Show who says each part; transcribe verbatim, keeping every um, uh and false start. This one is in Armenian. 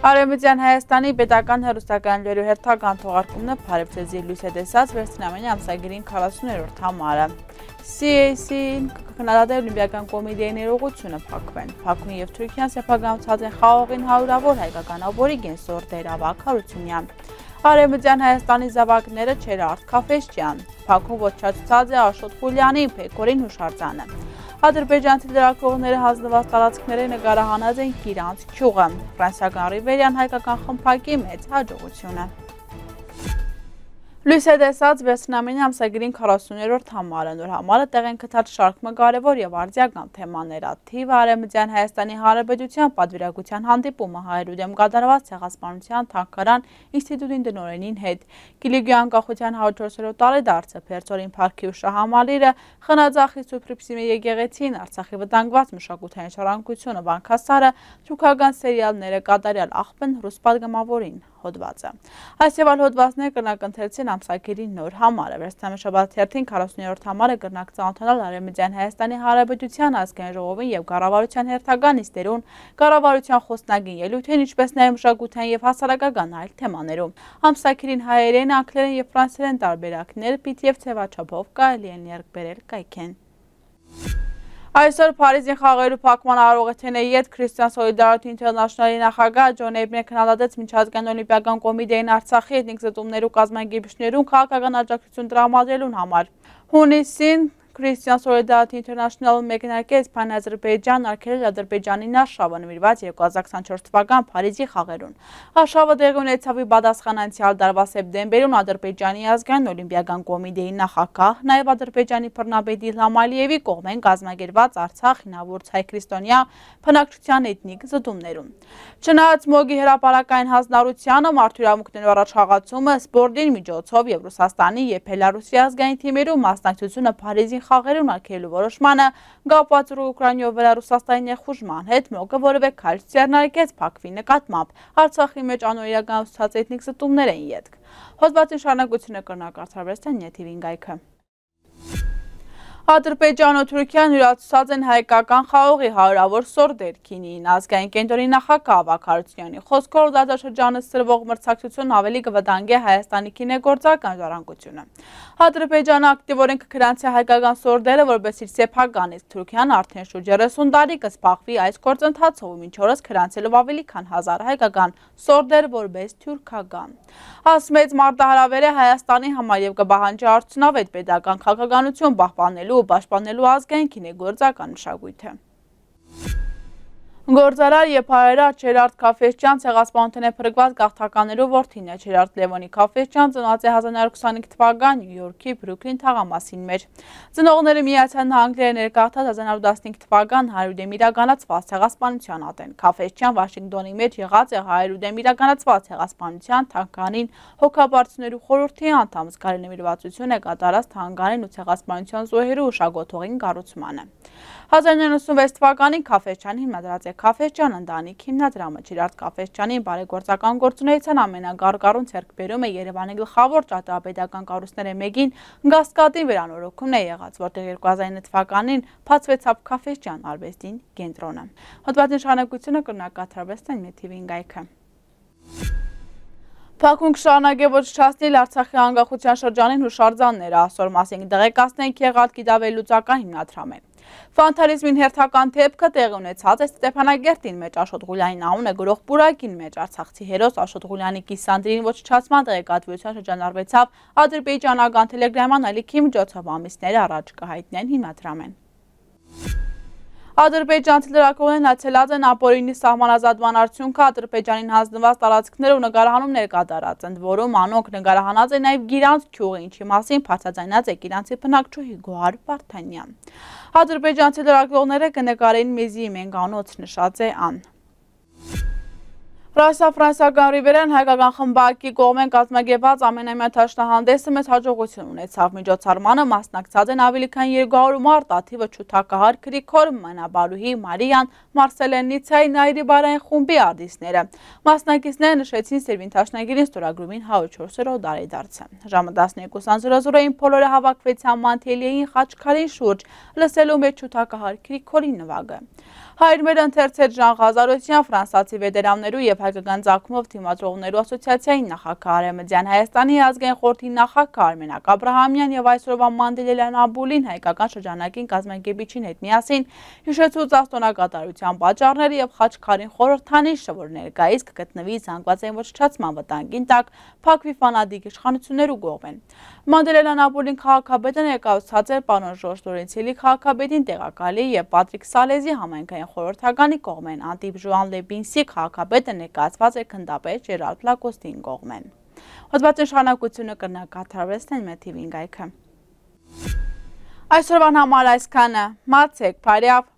Speaker 1: Արևմտյան Հայաստանի պետական հեռուստակայաններու հերթական թողարկումն է Փարեվցեզի լույս է տեսած վերջնամենի ամսագրին քառասուներորդ համարը։ Սի էյ սի-ին քննադատել Օլիմպիական կոմիտեի ներողությունը փակվեն։ Փակում եւ Թուրքիան սեփականացած են խաղողին հարյուրավոր հայկական աբորիգեն Սորդեր Ավագ Հարությունյան։ Արևմտյան Հայաստանի զավակները Չերարդ Քաֆեշյան, փակում ոչնչացած է Աշոտ Խուլյանի, Փեկորին Հուշարձանը։ Ադրբեջանցի լրագրողները հանձնված տարածքները նկարահանած են Կիրանց գյուղը, ֆրանսիական Ռիվերյան հայկական խմբակի մեծ հաջողությունը։ Լույս է տեսած վերջնամենի ամսագրին քառասուներորդ համարը, նոր համարը տեղ են գտած շարքը կարևոր եւ արձիական թեմաներ, թիվը Արևմտյան Հայաստանի Հանրապետության պատվիրակության հանդիպումը հայերու դեմ կատարված ցեղասպանության թանգարան ինստիտուտին տնօրենին հետ, Կիլիկիի անկախության հարյուրչորսերորդ տարեդարձը, Փերծորին Փարքի ու Շահամալիրը, Խնաձախի Սուփրիփսիմե եկեղեցին, Արցախի վտանգված մշակութային շարունակությունը, Վանքասարը, թուրքական սերիալները, կատարյալ աղբն ռուս պատգամավորին հոդվածը։ Այս եւ այլ հոդվածները կրնակընթերցին ամսագրի նոր համարը, վերջնամշաբաթ հերթին քառասուներորդ համարը կրնակ ծանոթանալ Արևմտյան Հայաստանի Հանրապետության ազգային ժողովին եւ կառավարության հերթական նիստերուն, կառավարության խոսնագին ելույթին, ինչպես նաեւ մշակութային եւ հասարակական այլ թեմաներում։ Ամսագրին հայերեն, անգլերեն եւ ֆրանսերեն տարբերակներ պիտի եւ ցեվաչափով կարելի են եռք բերել կայքեն։ Այսօր Փարիզին խաղերու փակման արարողությանը յետ Christian Solidarity International-ի նախագահ Ջոն Էյբնը քննադատեց միջազգային օլիմպիական կոմիտեին Արցախի էթնիկ զտումներու կազմակերպիչներուն քաղաքական աջակցություն տրամադրելուն համար։ Հունիսին Christian Solidarity International մեկնարկեց Փան-Ադրբեջան արգելել Ադրբեջանի արշավը նվիրված երկու հազար քսաներորդ թվական Փարիզի խաղերուն։ Արշավը տեղի ունեցավ ի պատասխան անցյալ տարվա սեպտեմբերում Ադրբեջանի ազգային օլիմպիական կոմիտեի նախագահ, նաև Ադրբեջանի բռնապետ Իլհամ Ալիևի կողմեն կազմակերպված Արցախ հինավուրց հայ-քրիստոնյա բնակչության էթնիկ զտումներում։ Չնայած ՄՕԳ-ի հրապարակային հանձնառությանը մարդու առաջխաղացումը, սպորտին միջոցով եւ Ռուսաստանի եւ Բելարուսի ազգային թիմերու մասնակցությունը Փարիզի խաղերուն արգելելու որոշմանը կապված Ուկրաինայով վրա Ռուսաստանի ներխուժման հետ ՄՕԳ-ը որևէ քայլ չձեռնարկեց փակվի նկատմամբ։ Արցախի մեջ անօրինական ուսուցած էթնիկ զտումներ են ետք։ Հոդվածի շարունակությունը կրնակարդարվեցան նետիվին գայքը։ Ադրբեջանը Թուրքիան յուրացուցած են հայկական խաղողի հարյուրավոր սորդեր քինին, ազգային կենտրոնի նախագահ Ավագ Հարությունյանի խոսքով տարածաշրջանը սրվող մրցակցությունն ավելի կվտանգի Հայաստանի քինեգործական ժառանգությունը։ Ադրբեջանը ակտիվորեն կգրանցի հայկական սորդերը, որպես իր սեփական, իսկ Թուրքիան արդեն շուրջ երեսուն տարի կսպախվի այս գործընթացով, մինչ օրս գրանցելով ավելի քան հազար հայկական սորդեր, որպես թուրքական։ Ասմեց մարտահրավերը Հայաստանի համար եւ կպահանջի արդյունավետ պետական քաղաքականություն պահպանելու ու պաշտպանելու ազգային քինեգործական մշակույթը։ Գործարար եւ հայերար Չերարդ Քաֆեշյան ցեղասպանության փրկված գաղթականներու որդին է։ Չերարդ Լևոնի Քաֆեշյան ծնված է հազար նոյ հարյուր ութսունհինգ թվական Նյու Յորքի Բրուքլին թաղամասին մեջ։ Ծնողները Միացյալ Նահանգները ներկայացած հազար նոյ հարյուր տասնհինգ թվական հայերու դեմ իրականացված ցեղասպանության ատեն։ Քաֆեշյան Վաշինգտոնի մեջ եղած է հայերու դեմ իրականացված ցեղասպանության թանգարանին հոգաբարձուներու խորհրդի անդամ, զգալի նվիրվածություն է կատարած թանգարանին ու ցեղասպանության զոհերու ուշագոթողին կառուցմանը։ հազար նոյ հարյուր ութսունվեց թվականին Քաֆեշյան հիմնադրած է Քաֆեշյան ընտանիք հիմնադրամը։ Չերարդ Քաֆեշյանի բարեգործական գործունեության ամենագարգառուն ձեռքբերումը Երևանի գլխավոր ճարտարապետական կառույցների մեկին Գասկադի վերանորոգումն է եղած, որտեղ երկու հազար ինը թվականին բացվեցավ Քաֆեշյան արվեստին կենտրոնը։ Հոդվածի շարունակությունը կրնակատարվեց նետիվին գայքը։ Փակում կշարունակե ոչնչացնել Արցախի անկախության շրջանին հուշարձանները, այսօր մասին դեղեկացնենք եղած գիտավելուծական հիմնադրամը։ Ֆանտարիզմին հերթական դեպքը տեղի ունեցած է Ստեփանագերտին մեջ Աշոտ Ղուլյանին անունը գրող պուրակին մեջ արցախցի հերոս Աշոտ Ղուլյանի կիսանդրին ոչնչացման տեղեկատվության շրջանառվեցավ ադրբեջանական տելեգրաման ալիքի միջոցով ամիսներ առաջ կհայտնեն հիմնադրամեն։ Ադրբեջանցի լրագրողներն այցելած են ապօրինի սահմանազատման արդյունքը Ադրբեջանին հանձնված տարածքները ու նկարահանումներ կատարած, ընդ որում անոնք նկարահանած է նաև Գիրանց գյուղը, ինչի մասին բացաձայնած է Գիրանցի բնակչուհի Գոհար Վարդանյան։ Ադրբեջանցի լրագրողները կնկարեն մեզի մենգանոց, նշած է ան։ Ֆրանսիական Ռիվերյան հայկական խմբակի կողմեն կազմակերպված ամենամյա դաշնահանդեսը մեծ հաջողություն ունեցավ։ Միջոցառմանը մասնակցած են ավելի քան երկու հարյուր մարդ, աթիվը Չութակահար Գրիգոր, Մանաբարուհի, Մարիան, Մարսելենիցայի Նայիրի բարային խումբի արտիստները։ Մասնակիցները նշեցին Սերվին դաշնագիրին ստորագրումին հարյուրչորսերորդ տարեդարձը։ Ժամը տասներկու ժամ բոլորը հավաքվեցան Մանթելիեին խաչքարին շուրջ, լսելու մեջ Չութակահար Գրիգորի նվագը։ Հայրմեր ընթերցեր Ժան Ղազարոսյան ֆրանսացի վեդերաններու եւ հայկական ցակումով թիմադրողներու ասոցիացիայի նախագահ Արեմեդյան Հայաստանի ազգային խորհրդի նախագահ Արմենակ Աբրահամյան եւ այսօրվա Մանդելելյան Աբուլին հայկական շրջանակին կազմակերպիչին հետ միասին հիշեցուց աստոնագատարության պատճառները եւ Խաչքարին խորհրդանիշը, որ ներկայիս կգտնվի զանգվածային ոչնչացման վտանգին տակ, փակվի ֆանատիկ իշխանություններու կողմեն։ Մանդելելյան Աբուլին քաղաքապետը ներկայացած էր պարոն Ժորժ Լորենցիելի քաղաքապետին տեղակալի եւ Պատրիկ Սալեզի համայնքային խորհրդականի կողմեն, Անտիպ Ժուան Լեբինսի քաղաքապետը ներկայացված էր քննադատապետ Ժերար Պլակոստին կողմեն։ Հոդվածի շարունակությունը կրնակատարվեցնեն մեր թիվին գայքը։ Այսօրվան համար այսքանը, մացեք, բարյավ։